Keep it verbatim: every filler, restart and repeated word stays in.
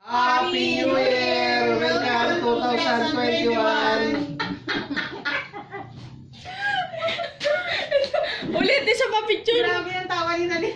Happy New Year! Welcome twenty twenty-one! Ulit, di siya pa-picture. Grabe ang tawa ni Nani.